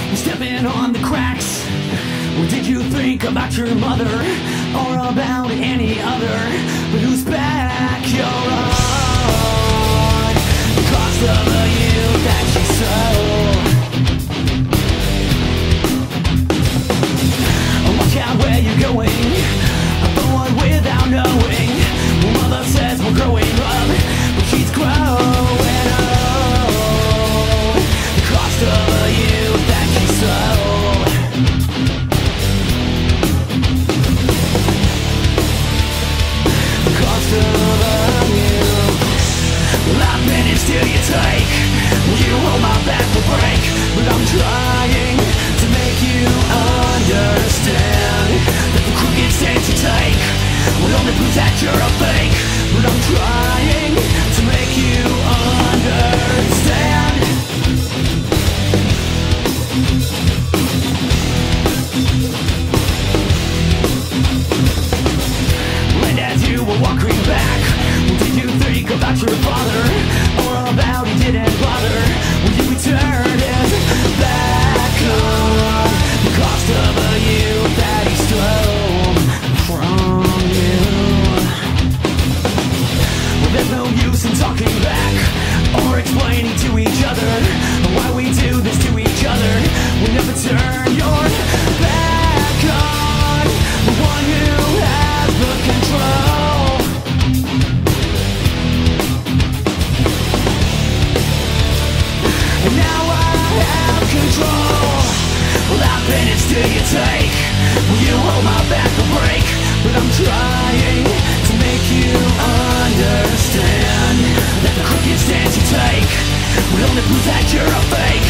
You're stepping on the cracks. What did you think about your mother, or about any other? But who's back? You're on the cost of the youth that you sold. Watch out where you're going, forward without knowing. Well, mother says we're growing up, but she's growing old. The cost of the youth that she sold. The cost of the youth. Well, I've been in still you take. Well, you hold my back will break, but I'm trying to make you understand that the crooked stance you take will only prove that you're a fake. But I'm trying to make you understand. And as you were walking back, what did you think about your father, or about he didn't bother? Will you return his back on the cost of a youth that he stole from you? Well, there's no use in talking back or explaining to each other why we do this to each other. We'll never turn your back on the one who has the control. And now I have control. Well, I've been it, still you take. Well, you hold my back will break, but I'm trying to make you understand that the crooked stance you take will only prove that you're a fake.